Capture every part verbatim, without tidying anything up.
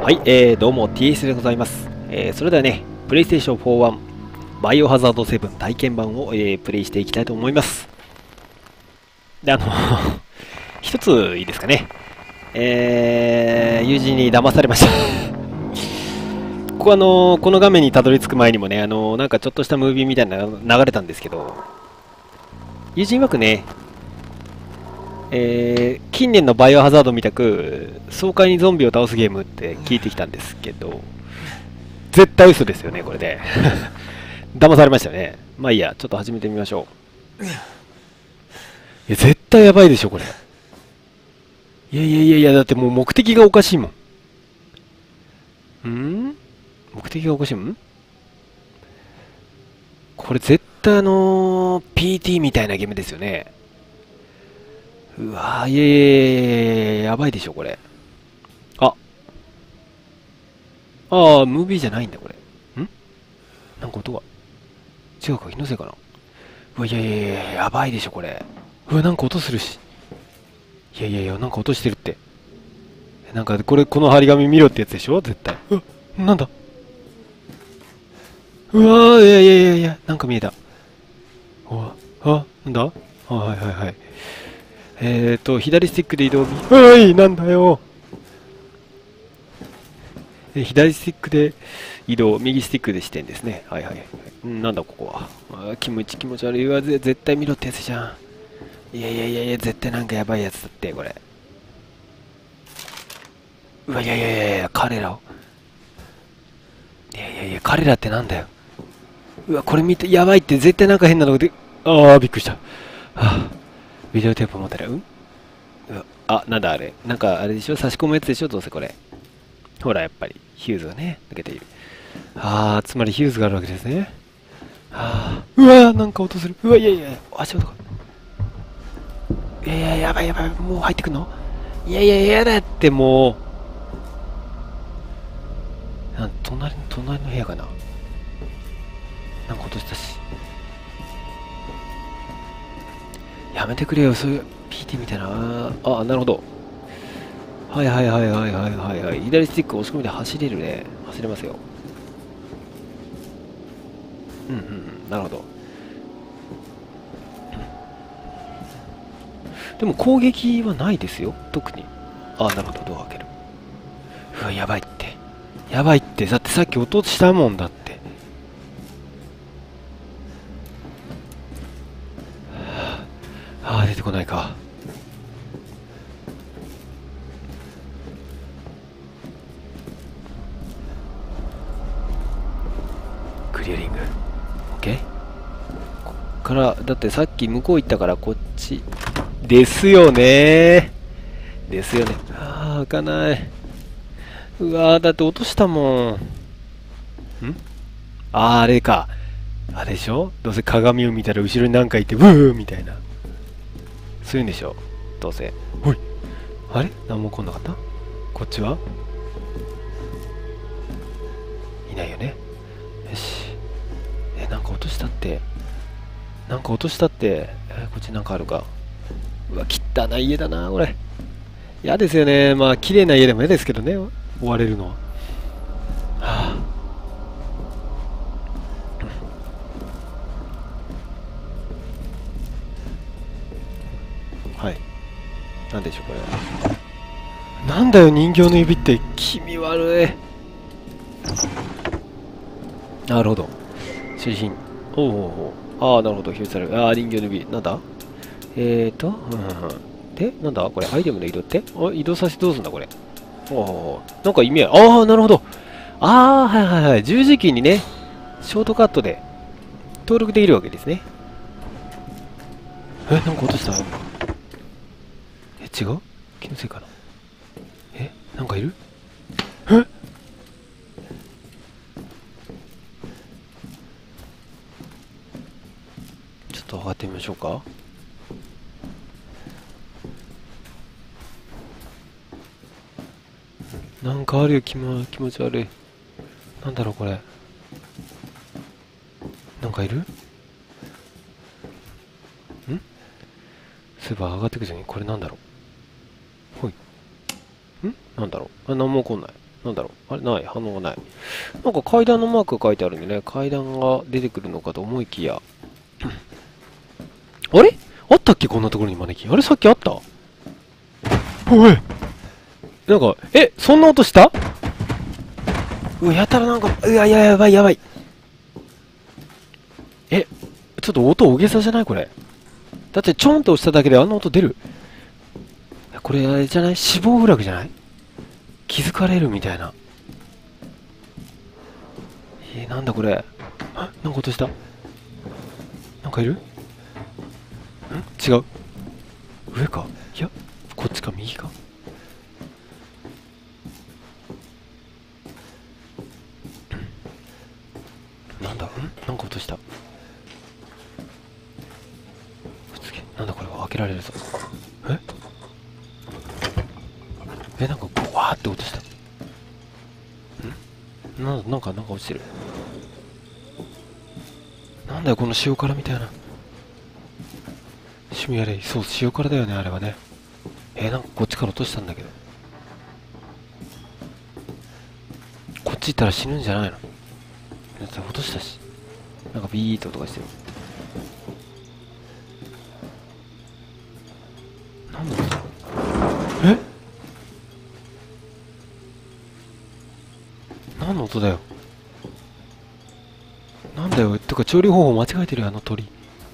はい、えー、どうも ティーエス でございます。えー、それではね、プレイステーションフォーワンバイオハザードセブン体験版を、えー、プレイしていきたいと思います。で、あの一ついいですかね。えー、友人に騙されました。ここあのー、この画面にたどり着く前にもね、あのー、なんかちょっとしたムービーみたいなのが流れたんですけど、友人曰くね、えー、近年のバイオハザードみたく爽快にゾンビを倒すゲームって聞いてきたんですけど、絶対嘘ですよねこれで。騙されましたよね。まあいいや、ちょっと始めてみましょう。いや絶対やばいでしょこれ。いやいやいやいや、だってもう目的がおかしいもん。ん目的がおかしいもん。これ絶対あのー、ピーティー みたいなゲームですよね。うわー、いやいやいやいや、やばいでしょこれ。あああ、ムービーじゃないんだこれ。んなんか音が違うか、気のせいかな。うわ、いやいやいや、やばいでしょこれ。うわ、なんか音するし。いやいやいや、なんか音してるって。なんかこれ、この張り紙見ろってやつでしょ絶対。うわ、なんだ。うわー、いやいやいやいや、なんか見えた。うわ、あ、なんだ。あ、はいはいはい。えーと、左スティックで移動。はい、なんだよ。え左スティックで移動、右スティックで視点ですね。はいはい。うん、なんだここは。あー、気持ち気持ち悪いわ。ぜ絶対見ろってやつじゃん。いやいやいやいや、絶対なんかやばいやつだって、これ。うわ、いやいやいやいや、彼らを。いやいやいや、彼らってなんだよ。うわ、これ見て、やばいって、絶対なんか変なので、ああ、びっくりした。はあ、ビデオテープ持ったら、うんうわ、あ、なんだあれ。なんかあれでしょ、差し込むやつでしょ、どうせこれ。ほら、やっぱり、ヒューズがね、抜けている。ああ、つまりヒューズがあるわけですね。はあ、うわ、なんか音する。うわ、いやいや、足音が。いやいや、やばいやばい、もう入ってくんの。いやいやいやだって、もう。なん隣、隣の部屋かな。なんか落としたし。やめてくれよ、そういう ピーティー みたいな。ああ、なるほど。はいはいはいはいはいはいはい。左スティック押し込みで走れるね。走れますよ。うんうんうん。なるほど。でも攻撃はないですよ。特に。ああ、なるほど。ドア開ける。うわ、やばいって。やばいって。だってさっき音したもんだって。ああ、出てこないか。クリアリング。OK？ こっから、だってさっき向こう行ったからこっち。ですよねー。ですよね。ああ、開かない。うわー、だって落としたもん。んあー、あれか。あれでしょ、どうせ鏡を見たら後ろに何かいて、ブーみたいな。そういうんでしょどうせ。おい、あれ何も来なかった。こっちはいないよね。よし。え、なんか落としたって。なんか落としたって。えーこっちなんかあるか。うわ、汚い家だな、これ。嫌ですよね。まあ、綺麗な家でも嫌ですけどね。追われるのは。はあ、はい。なんでしょう、これ。なんだよ、人形の指って。気味悪い。なるほど。所持品。おうおうおう。ああ、なるほど。表示される。ああ、人形の指。なんだえーと、うんうんうん。で、なんだこれ、アイテムの移動ってあ、移動させてどうすんだこれ。おお、なんか意味ある。ああ、なるほど。ああ、はいはいはい。十字キーにね、ショートカットで登録できるわけですね。え、なんか落としたえ、違う気のせいかな。え、なんかいるえ、ちょっと上がってみましょうか。なんかあるよ、気も気持ち悪い。なんだろうこれ。なんかいるん、そういえば上がってくるじゃん。これなんだろう。ほい。んなんだろう。あ、なんも起こんない。 なんだろう、あれない、反応がない。なんか階段のマークが書いてあるんでね、階段が出てくるのかと思いきや。あれあったっけ、こんなところにマネキン。あれさっきあった？おい、なんか、え、そんな音した？うわ、やたらなんか、うわ、ややばいやばい。え、ちょっと音大げさじゃないこれ。だってちょんと押しただけであんな音出る？これあれじゃない？死亡フラグじゃない？気づかれるみたいな。えー、なんだこれ。あ、なんか音した。なんかいる？ん？違う。上か？いや、こっちか、右か。なんだ？ん？なんか音した。なんだこれは、開けられるぞ。え？え、なんかゴワーって落とした。ん？な、なんか、なんか落ちてる。なんだよ、この塩辛みたいな。趣味あれ、そう、塩辛だよね、あれはね。えー、なんかこっちから落としたんだけど。こっち行ったら死ぬんじゃないの？だって落としたし。なんかビーって音がしてる。なんだろう？え？何の音だよ？なんだよ。てか調理方法間違えてるよ、あの鳥。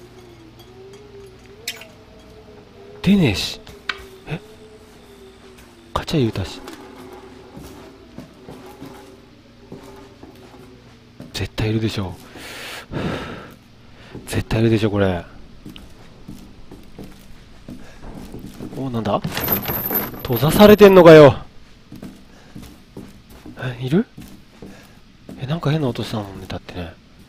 出ねえし。え？カチャ言うたし。絶対いるでしょ。絶対いるでしょ、これ。お、なんだ？閉ざされてんのかよ。え、いる？え、なんか変な音したもんね、だってね。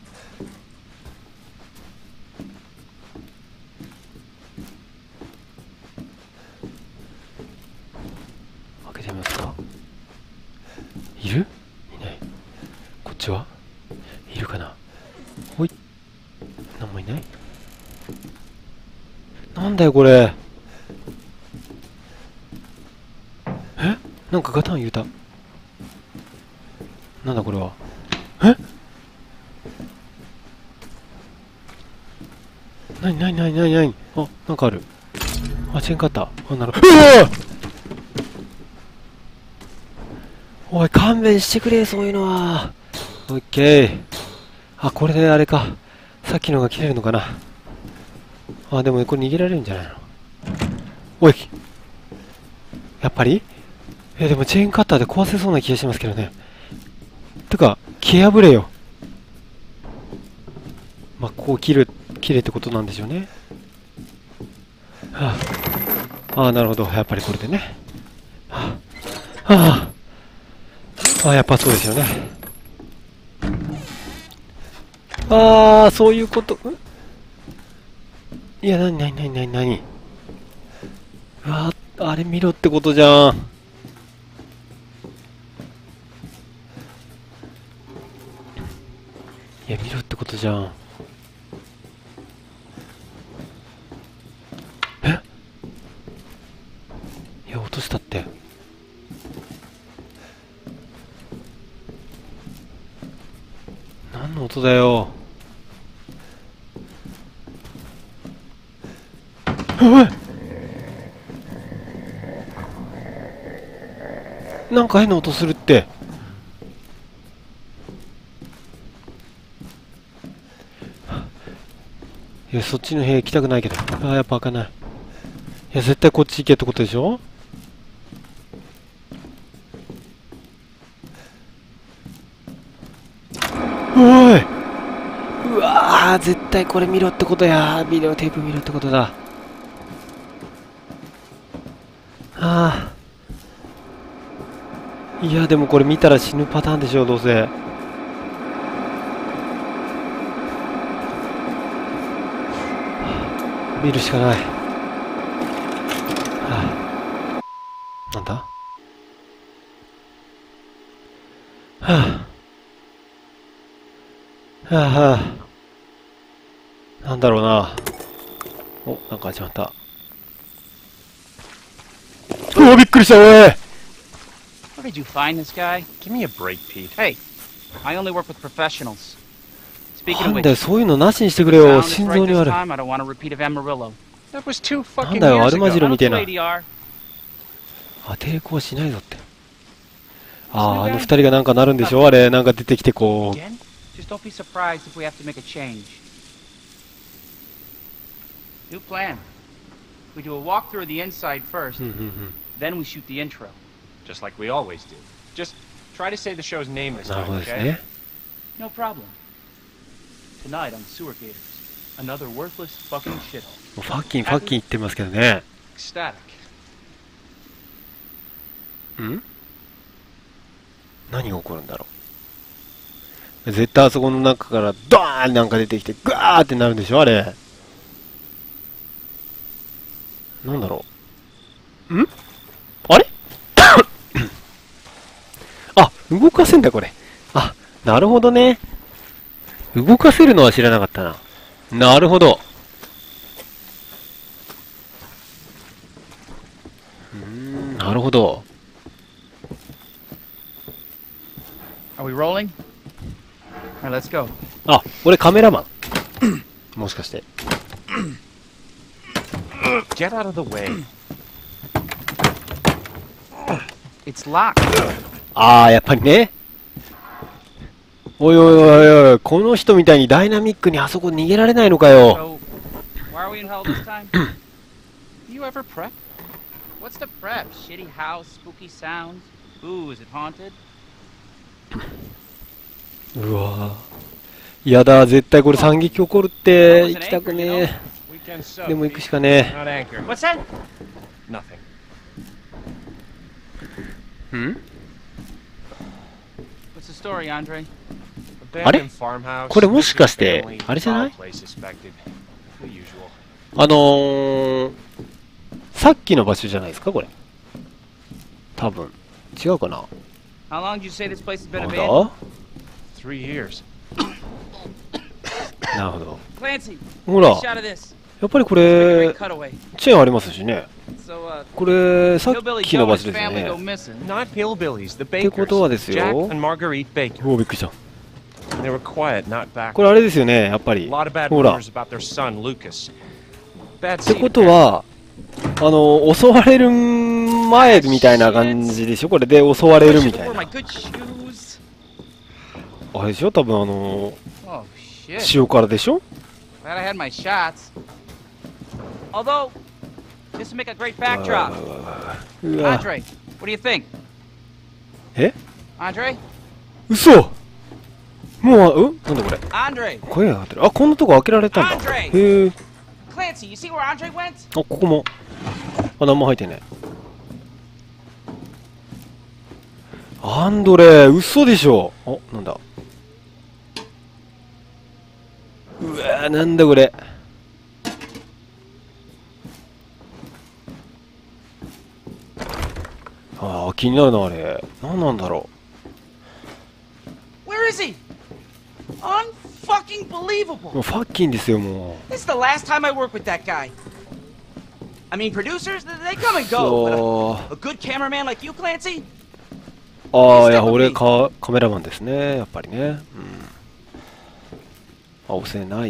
開けてみますか。いる？いない。こっちはいるかな。ほい。なんもいない。なんだよこれ。え？なんかガタン言うた。なんだこれは。え？なになになになになに。あ、なんかある。あ、チェーンカッター。あ、なるほど。うわ！おい、勘弁してくれ、そういうのは。オッケー。あ、これであれか。さっきのが切れるのかな。あ、でもこれ逃げられるんじゃないの？おい。やっぱり？え、でもチェーンカッターで壊せそうな気がしますけどね。てか、毛破れよ。まあ、こう切る、切れってことなんでしょうね。はあ、ああ、なるほど。やっぱりこれでね。はあ、はあ、ああ、やっぱそうですよね。ああ、そういうこと。いや、なになになになになに。うわあ、あれ見ろってことじゃん。いや、見ろってことじゃん。え？いや、落としたって。何の音だよ。おい！なんか変な音するって。いや、そっちの部屋行きたくないけど。ああ、やっぱ開かない。いや、絶対こっち行けってことでしょ？おい！うわー、絶対これ見ろってことや。ビデオテープ見ろってことだ。ああ。いや、でもこれ見たら死ぬパターンでしょ、どうせ。見るしかない。はあ、なんだ？はあ。はあはあ。なんだろうな。お、なんか始まった。うわ、びっくりした、おい！ did you find this guy? Give me a break, Pete. Hey, I only work with professionals. な Speaking of んだよ、 which, そういうのなしにしてくれ found よ。 this 心 right 臓に this 悪い。 time. I don't want a repeat of Amarillo. That was two なん fucking だよ、ア years ルマジ ago. ロみたい I な。 don't do A D R. あ、抵抗しないぞって。ああ、あの二人がなんかなるんでしょあれ、なんか出てきてこう。 Again? Just don't be surprised if we have to make a change. New plan. We do a walkthrough of the inside first, うんうんうん。 then we shoot the intro. Just like we always do. Just try to say the show's name this なる time, ほどです okay? ね。 No problem. Tonight on Sewer Gators, another worthless fucking shithole. もうファッキン、ファッキン言ってますけどね。 Ecstatic. ん何が起こるんだろう。絶対あそこの中からドーンなんか出てきてガーってなるんでしょあれ。なんだろう。んあれあ、動かせんだこれ。あ、なるほどね。動かせるのは知らなかったな。なるほど。うーん、なるほど。 Are we rolling? Alright, let's go. あ、俺カメラマン。もしかして。 Get out of the way. It's locked. ああ、やっぱりね。おいおいおいおい、この人みたいにダイナミックにあそこ逃げられないのかよ。 So, why are we in hell this time? You ever prep? What's the prep? Shitty house, spooky sounds. Ooh, is it haunted? うわぁ。やだ、絶対これ惨劇起こるって。行きたくねえ。 Weekend sub. でも行くしかね Not anchor. What's that? Nothing. え。ん What's the story, Andre? Abandoned farmhouse. これもしかして family, あれじゃない foul play suspected. The usual. あのー、さっきの場所じゃないですかこれ。多分。違うかな。 How long did you say this place has been なん abandoned? だ Three years. なるほど。 Clancy, ほら、 shot of this. やっぱりこ Great れ、 cutaway. チェーンありますしね。 So, uh, これ、さっ Hillbilly きの Joe 場 and 所 his ですよ family go ね。 missing. Not hillbillies, the ってことは bakers. ですよ。 Jack and Marguerite Baker. おお、びっくりした。 They were quiet, not こ back. れあれですよね、やっぱ A り。 lot of bad ほら。 rumors about their son, Lucas. Bad って seed. ことは、あの、襲われる前みたいな感じでしょこれで襲われるみたい Wore な my。good shoes. あれでしょ多分あの、 Oh shit. 塩辛でしょ Glad I had my shots. Although, this would make a great backdrop. うわ。 Andre, what do you think? え Andre? 嘘もう、うんなんだこれ Andre? 声が上がってる。あ、こんなとこ開けられたんだ。 Andre! へえ。 Clancy, you see where Andre went? あ、ここも。あ、何も入ってない。アンドレ、嘘でしょ。あ、なんだ。うわー、なんだこれ。ああ、気になるな、あれ。何なんだろ Where is he? Unfucking う。も believable. うファッキンですよ、も This is the last time I work with that guy. I mean, producers, they come and う。 go. そう But a, a good cameraman like you, Clancy? ああ、いや、俺か、カメラマンですね、やっぱりね。うん。あ、押せない。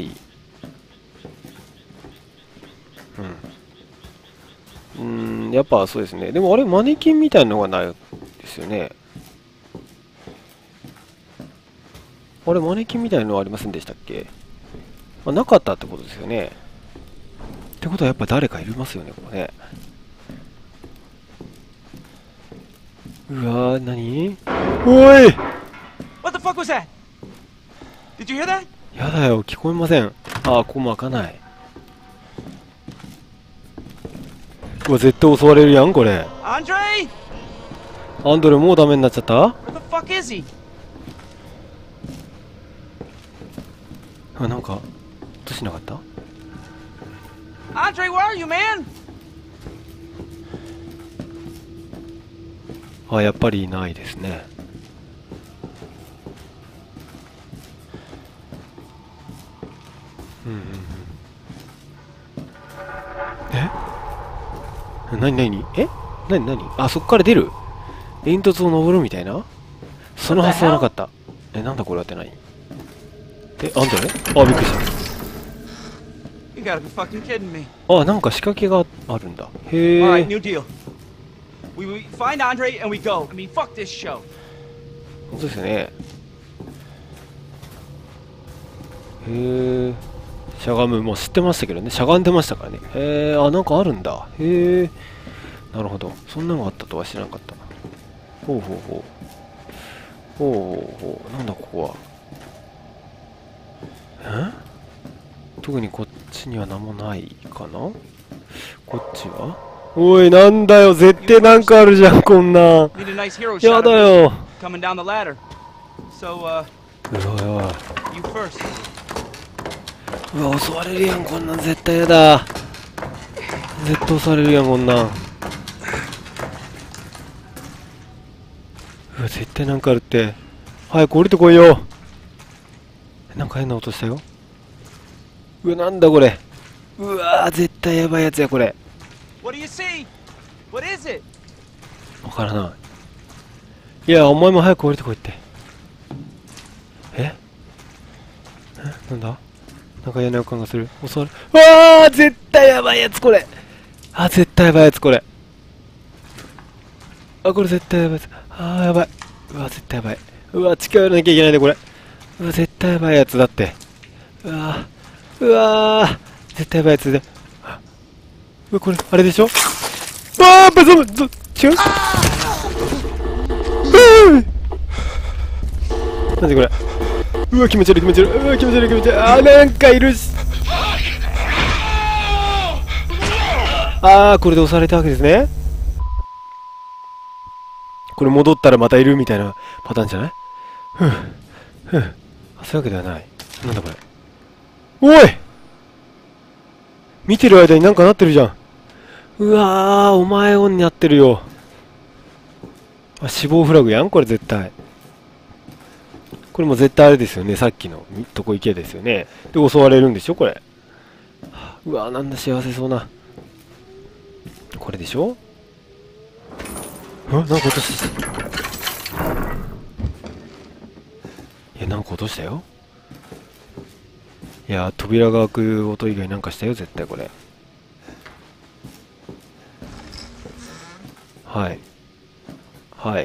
うん。うん、やっぱそうですね。でもあれ、マネキンみたいなのがないですよね。あれ、マネキンみたいなのありませんでしたっけ？あ、なかったってことですよね。ってことはやっぱ誰かいますよね、ここね。うわー、なに？おい！ What the fuck was that? Did you hear that? やだよ、聞こえません。ああ、ここも開かない。うわ、絶対襲われるやん、これ。 Andre? アンドレもうダメになっちゃった？ Where the fuck is he? あ、なんか、音しなかった？ Andre, where are you, man? あ、やっぱりいないですね。うんうんうん。え？なになに？え？なになに？あ、そこから出る？ 煙突を登るみたいな、その発想はなかった。え、なんだこれはって何？え、あんたね、あ、びっくりし You gotta be fucking kidding me. た。あ、なんか仕掛けがあるんだ。へ All right, え。 new deal. We, we find Andre and we go. I mean, fuck this show. 本当ですよね。へえ。しゃがむ、もう知ってましたけどね、しゃがんでましたからね。へえ、あ、なんかあるんだ。へえ。なるほど、そんなのがあったとは知らなかった。ほうほうほう。ほうほうほう。なんだここは。え？特にこっちには何もないかな。こっちは。おい、なんだよ、絶対なんかあるじゃん、こんなん。 Need a nice hero や shot だ of よ。 me coming down the ladder. So, uh, うわうわ you first. うわ、襲われるやん、こんなん絶対やだ。絶対襲われるやん、こんなん。うわ、絶対なんかあるって。早く降りてこいよ。なんか変な音したよ。うわ、なんだこれ。うわー、絶対やばいやつや、これ。 What do you see? What is it? わからない。いや、お前も早く降りてこいって。ええ、なんだ、なんか嫌な予感がする。襲われる。うわー、絶対やばいやつ、これ。あ、絶対やばいやつ、これ。あ、これ絶対やばいやつ。あー、やばい。うわ、絶対やばい。うわ、近寄らなきゃいけないね、これ。うわ、絶対やばいやつだって。うわー、うわー、絶対やばいやつで。うわ、これ、あれでしょ。あー、バズム、ど、違う。なんでこれ。うわ、気持ち悪い、気持ち悪い。うわ、気持ち悪い、気持ち悪い。あー、なんかいるし。あー、これで押されたわけですね。これ戻ったらまたいるみたいなパターンじゃない？ふぅ、ふぅ。そういうわけではない。なんだこれ。おい！見てる間になんかなってるじゃん。うわー、お前オンになってるよ。あ、死亡フラグやん、これ絶対。これも絶対あれですよね、さっきのとこ行けですよね。で、襲われるんでしょ、これ。うわー、なんだ幸せそうな。これでしょ。あ、なんか落とした。いや、なんか落としたよ。いや、扉が開く音以外なんかしたよ、絶対これ。はい。はい。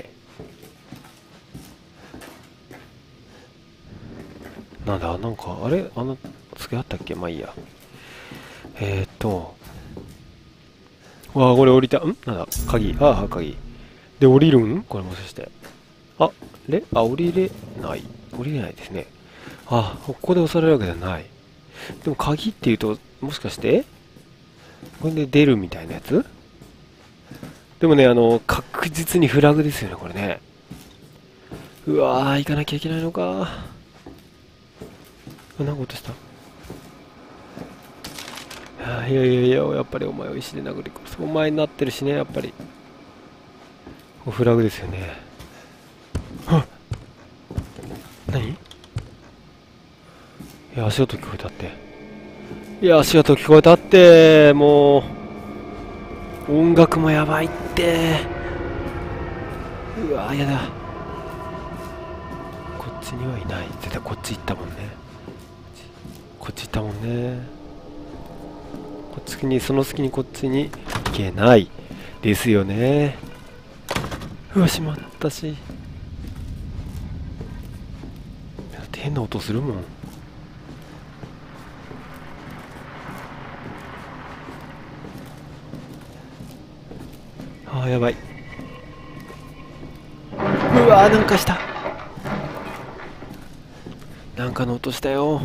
なんだ、なんか、あれあの、机あったっけ。まあいいや。えーっと。わあ、これ降りた。んなんだ鍵。ああ、鍵。で、降りるんこれもしかして。あ、れあ、降りれない。降りれないですね。あ、ここで押されるわけじゃない。でも鍵っていうと、もしかしてこれで出るみたいなやつ。でもね、あの、確実にフラグですよね、これね。うわー、行かなきゃいけないのか。あ、なんか落とした。いやいやいや、やっぱりお前を石で殴り殺す。お前になってるしね、やっぱり。フラグですよね。はっ、何？いや、足音聞こえたって。いや、足音聞こえたって、もう。音楽もやばいって。うわ、やだ。こっちにはいない。絶対こっち行ったもんね。こっち行ったもんね。こっちに、その隙にこっちに行けないですよね。うわ、しまったし。だって変な音するもん。ああ、やばい。うわー、なんかした。なんかの音したよ。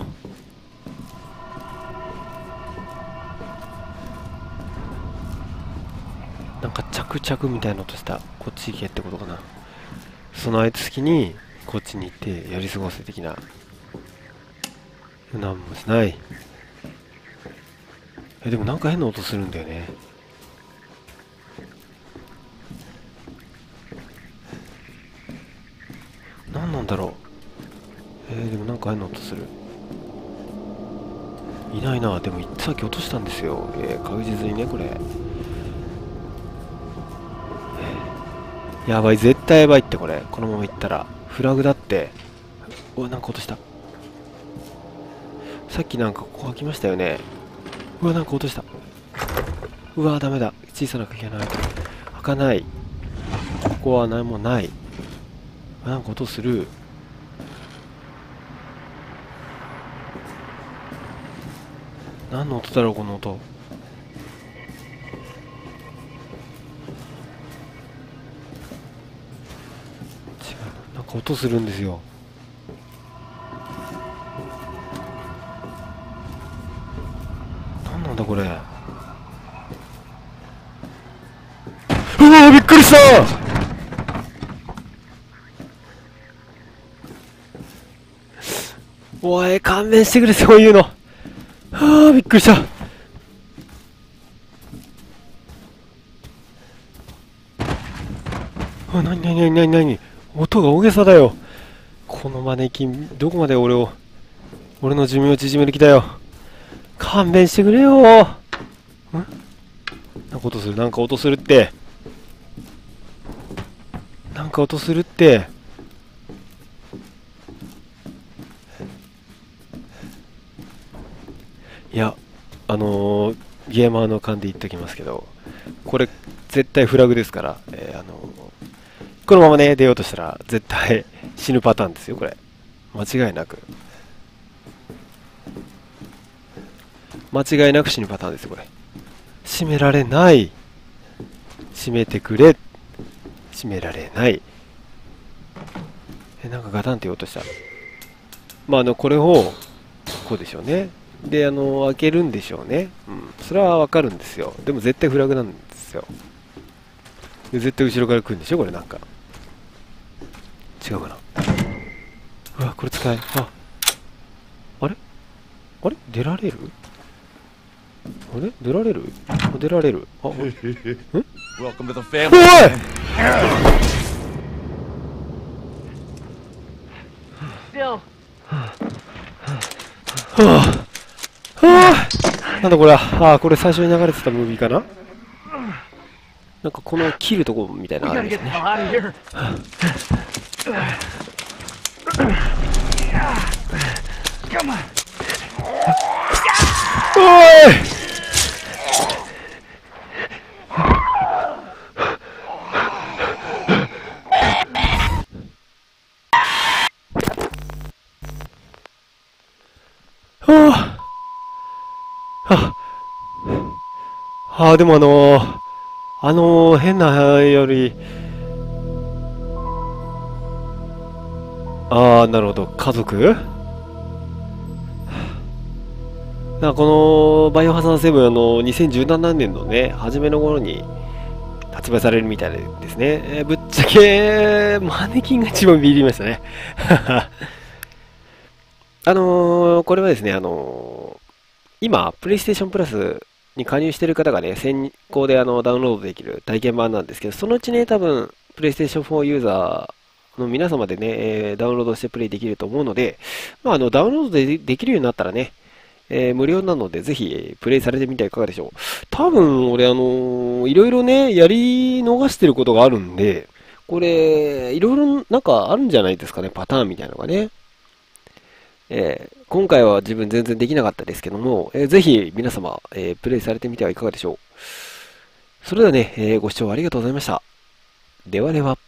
なんか着々みたいな音した。こっち行けってことかな。そのあいつ隙にこっちに行ってやり過ごせ的な。なんもしない。え、でもなんか変な音するんだよね。何なんだろう。えー、でもなんか変な音する。いないな。でもさっき落としたんですよ。えー、確実にね、これ。えやばい、絶対やばいって、これ。このまま行ったら。フラグだって。うわ、なんか落とした。さっきなんかここ開きましたよね。うわ、なんか落とした。うわ、ダメだ。小さな鍵がない。開かない。ここは何もない。なんか音する。何の音だろう、この音。違う。なんか音するんですよ。何なんだこれ。うわー、びっくりした。おい、勘弁してくれ、そういうの。はあ、びっくりした。あ、なになになになになに、音が大げさだよ。このマネキン、どこまで俺を、俺の寿命を縮める気だよ。勘弁してくれよ。ん、なんか音する、なんか音するって。なんか音するって。いや、あのー、ゲーマーの勘で言っときますけど、これ絶対フラグですから、えー、あのー、このままね出ようとしたら絶対死ぬパターンですよ、これ。間違いなく間違いなく死ぬパターンですよ、これ。閉められない。閉めてくれ。閉められない。え、なんかガタンって言おうとした。まあ、あのこれをこうでしょうね。で、あの開けるんでしょうね。うん、それはわかるんですよ。でも絶対フラグなんですよ。で絶対後ろから来るんでしょ、これ。なんか違うかな。うわ、これ使え。あ、あれあれ出られる。あれ出られる。あ、出られる。あ、ん Welcome to the お family. い。 Still. はあ、はあ、なんだこれは。ああ、これ最初に流れてたムービーかな。なんかこの切るとこみたいな We のある gotta んです get the ね。 hell out of here. Come on. おい。はあ、はあ、はあ、でもあのー、あのー、変なより、ああ、なるほど、家族。なんかこのバイオハザードセブン、あのにせんじゅうななねんのね、初めの頃に発売されるみたいですね。えー、ぶっちゃけ、マネキンが一番ビビりましたね。あのー、これはですね、あのー、今、プレイステーションプラスに加入している方がね、先行であのダウンロードできる体験版なんですけど、そのうちね、多分、プレイステーションフォーユーザーの皆様でね、えーダウンロードしてプレイできると思うので、まあ、あのダウンロードでできるようになったらね、えー無料なので、ぜひプレイされてみてはいかがでしょう。多分、俺、あのーいろいろね、やり逃してることがあるんで、これ、いろいろなんかあるんじゃないですかね、パターンみたいなのがね。えー今回は自分全然できなかったですけども、えーぜひ皆様、えープレイされてみてはいかがでしょう。それではね、えーご視聴ありがとうございました。ではでは。